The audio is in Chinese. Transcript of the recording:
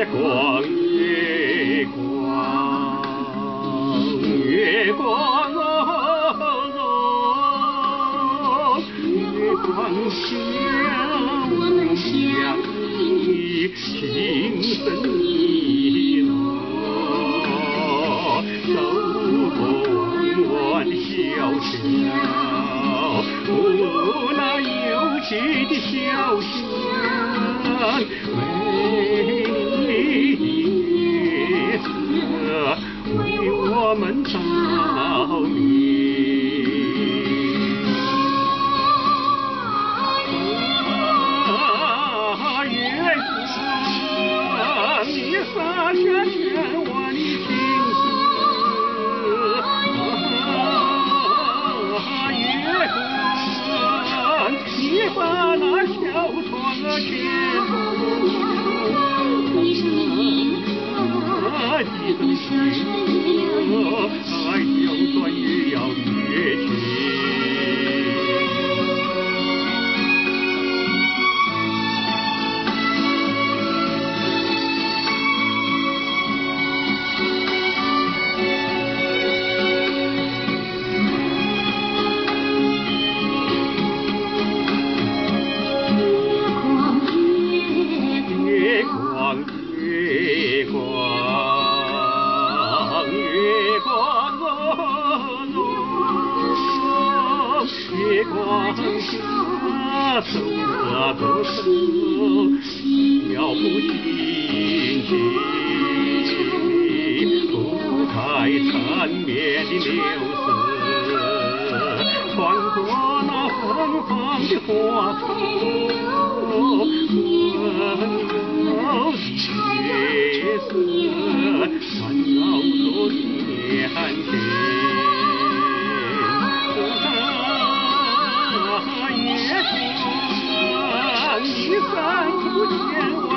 光月光哦，月光下我们相依，情深意浓，走过弯弯小桥，那幽静的小巷，美丽的夜色为我们照明。月光，你洒下千万的情丝。月光，你把那小船牵住。 你是你的小船流， 爱就算也要越情。月光，月光下手啊都手，了不尽情，不太缠绵的柳丝，穿过那芬芳的花丛，温柔的月色缠绕着天天。月光，你散出千万